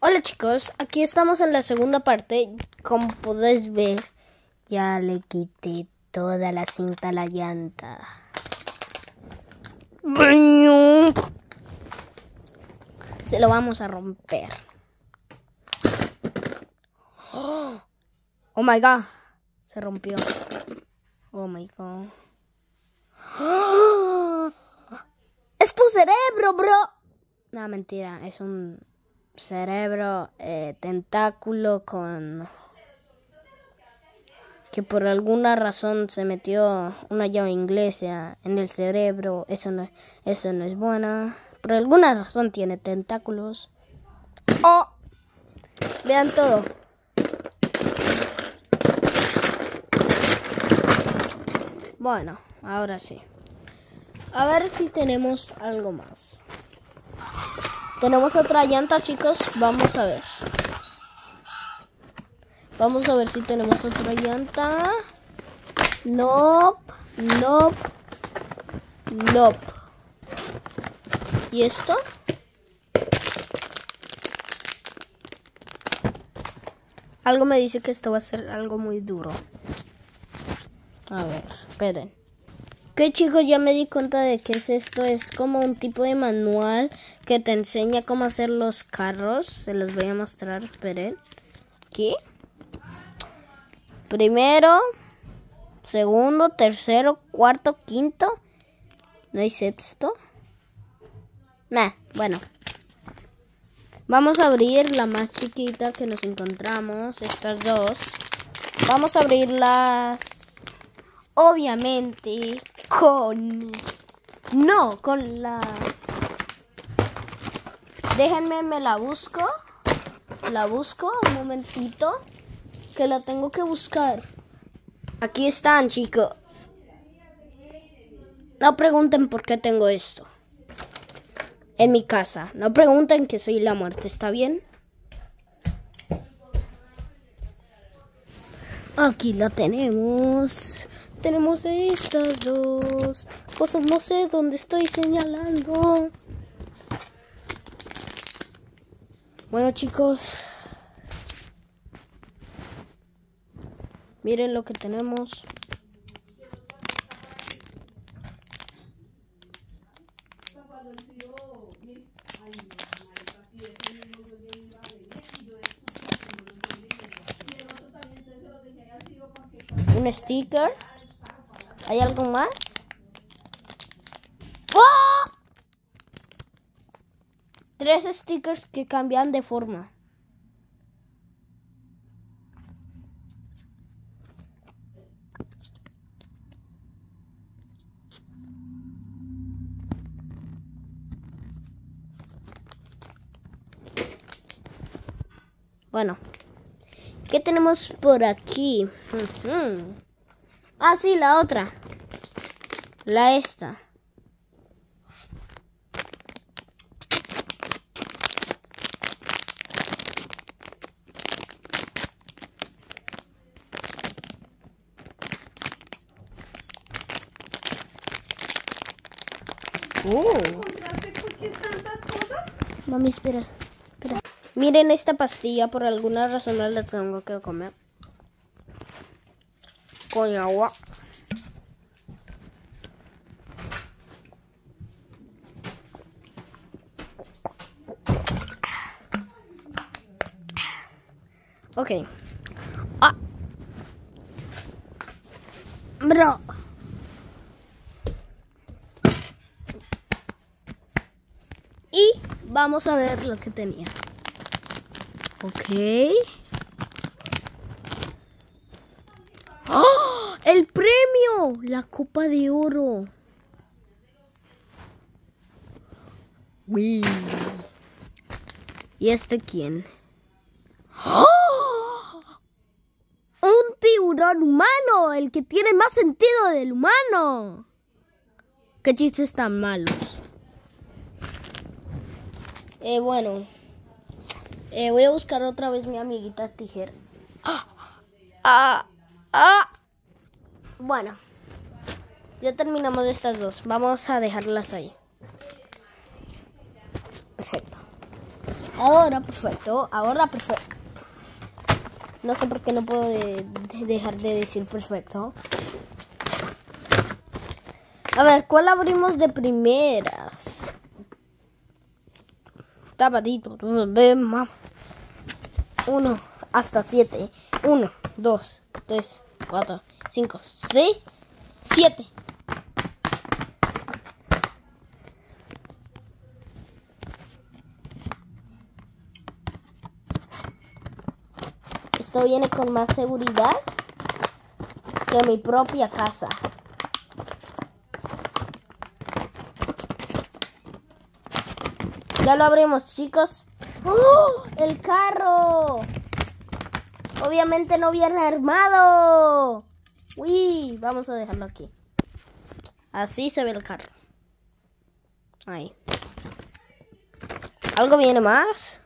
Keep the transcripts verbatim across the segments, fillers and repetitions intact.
Hola chicos, aquí estamos en la segunda parte. Como podéis ver, ya le quité toda la cinta a la llanta. Se lo vamos a romper. Oh my god, se rompió. Oh my god. Es tu cerebro, bro. No, mentira, es un cerebro eh, tentáculo con que por alguna razón se metió una llave inglesa en el cerebro. Eso no, eso no es bueno. Por alguna razón tiene tentáculos. Oh, vean todo. Bueno, ahora sí. A ver si tenemos algo más. Tenemos otra llanta, chicos. Vamos a ver. Vamos a ver si tenemos otra llanta. Nope. Nope. Nope. ¿Y esto? Algo me dice que esto va a ser algo muy duro. A ver, esperen. Ok, chicos, ya me di cuenta de que es esto. Es como un tipo de manual que te enseña cómo hacer los carros. Se los voy a mostrar, esperen. Aquí. Primero, segundo, tercero, cuarto, quinto. ¿No hay sexto? Nah, bueno. Vamos a abrir la más chiquita que nos encontramos. Estas dos. Vamos a abrirlas. Obviamente con... No, con la... Déjenme, me la busco. La busco un momentito. Que la tengo que buscar. Aquí están, chicos. No pregunten por qué tengo esto en mi casa. No pregunten que soy la muerte, ¿está bien? Aquí la tenemos. Tenemos estas dos cosas. No sé dónde estoy señalando. Bueno, chicos. Miren lo que tenemos. Un sticker. ¿Hay algo más? ¡Oh! Tres stickers que cambian de forma. Bueno, ¿qué tenemos por aquí? Uh-huh. Ah, sí, la otra. La esta. Uh. ¿Por qué tantas cosas? Mami, espera, espera. Miren esta pastilla, por alguna razón no la tengo que comer. Con agua. Ok. Ah. Bro. Y vamos a ver lo que tenía. Ok. ¡Oh! ¡El premio! La copa de oro. Uy. ¿Y este quién? ¡Oh! ¡Un tiburón humano! El que tiene más sentido del humano. ¡Qué chistes tan malos! Eh, bueno. Eh, voy a buscar otra vez mi amiguita tijera. ¡Ah! ¡Ah! ¡Ah! Bueno. Ya terminamos estas dos. Vamos a dejarlas ahí. Perfecto. Ahora perfecto, ahora perfecto. No sé por qué no puedo de, de dejar de decir perfecto. A ver, ¿cuál abrimos de primeras? Tapadito, ven, mamá. Uno hasta siete. Uno, dos, tres, cuatro, cinco, seis, siete. Esto viene con más seguridad que mi propia casa. Ya lo abrimos, chicos. ¡Oh! ¡El carro! Obviamente no viene armado. Uy, vamos a dejarlo aquí. Así se ve el carro. Ahí. ¿Algo viene más?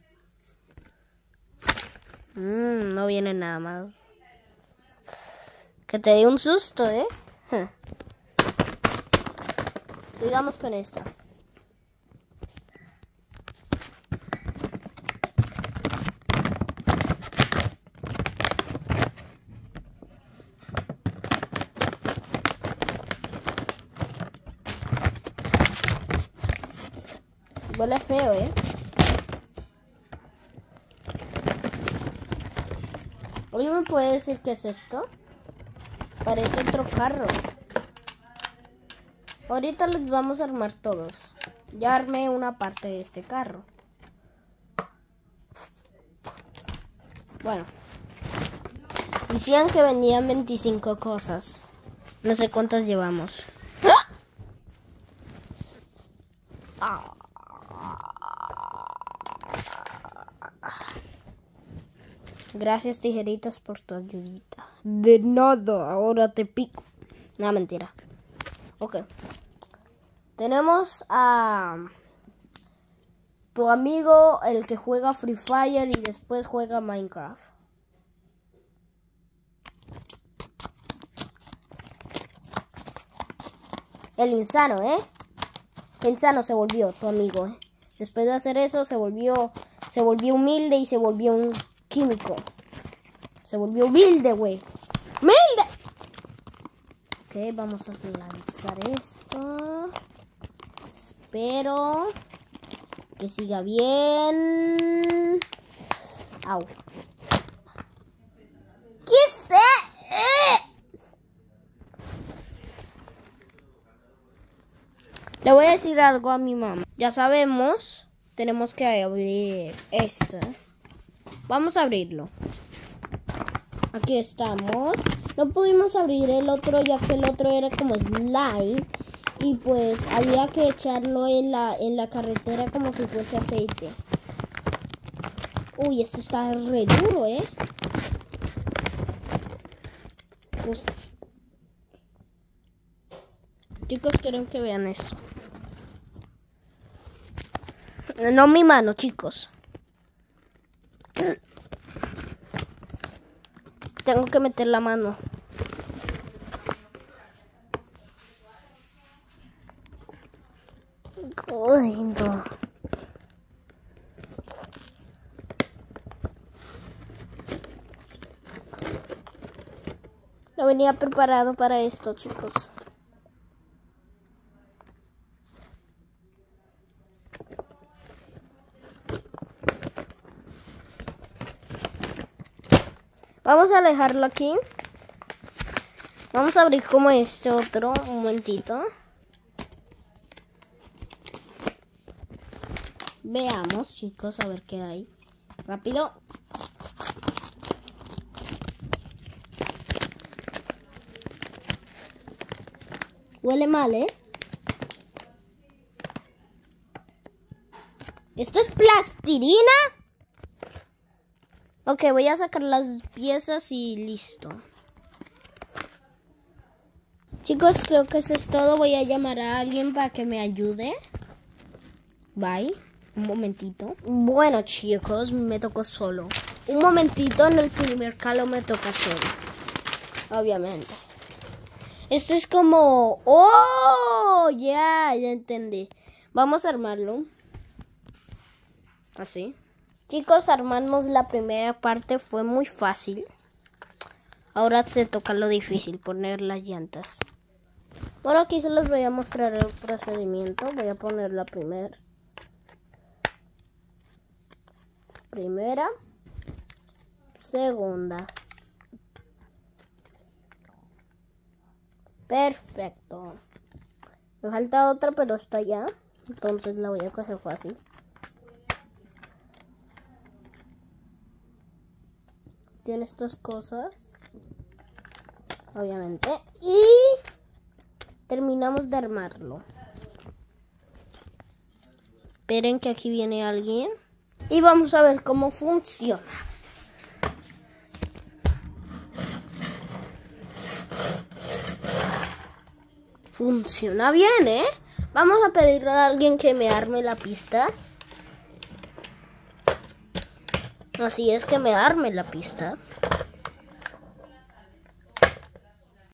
Mm, no viene nada más. Que te dé un susto, ¿eh? Sigamos con esto. Huele feo, ¿eh? ¿Alguien me puede decir qué es esto? Parece otro carro. Ahorita los vamos a armar todos. Ya armé una parte de este carro. Bueno. Decían que vendían veinticinco cosas. No sé cuántas llevamos. ¡Ah! Gracias, tijeritas, por tu ayudita. De nada, ahora te pico. No, mentira. Ok. Tenemos a tu amigo, el que juega Free Fire y después juega Minecraft. El insano, ¿eh? El insano se volvió tu amigo, ¿eh? Después de hacer eso, se volvió, se volvió humilde y se volvió un químico. Se volvió humilde, güey. ¡Humilde! Ok, vamos a lanzar esto. Espero que siga bien. Au. ¿Qué sé? ¡Eh! Le voy a decir algo a mi mamá. Ya sabemos, tenemos que abrir esto. Vamos a abrirlo. Aquí estamos. No pudimos abrir el otro ya que el otro era como slime. Y pues había que echarlo en la, en la carretera como si fuese aceite. Uy, esto está re duro, ¿eh? Pues, chicos, quiero que vean esto. No mi mano, chicos. Tengo que meter la mano. Ay, no. No venía preparado para esto, chicos. Vamos a alejarlo aquí. Vamos a abrir como este otro. Un momentito. Veamos, chicos, a ver qué hay. Rápido. Huele mal, ¿eh? ¿Esto es plastilina? Ok, voy a sacar las piezas y listo. Chicos, creo que eso es todo. Voy a llamar a alguien para que me ayude. Bye. Un momentito. Bueno, chicos, me tocó solo. Un momentito, en el primer calo me toca solo. Obviamente. Esto es como... ¡Oh! Ya, ya entendí. Vamos a armarlo. Así. Chicos, armamos la primera parte, fue muy fácil. Ahora se toca lo difícil, poner las llantas. Bueno, aquí se les voy a mostrar el procedimiento. Voy a poner la primera. Primera. Segunda. Perfecto. Me falta otra, pero está allá. Entonces la voy a coger fácil. Tiene estas cosas. Obviamente. Y terminamos de armarlo. Esperen que aquí viene alguien. Y vamos a ver cómo funciona. Funciona bien, ¿eh? Vamos a pedirle a alguien que me arme la pista. Así es, que me arme la pista.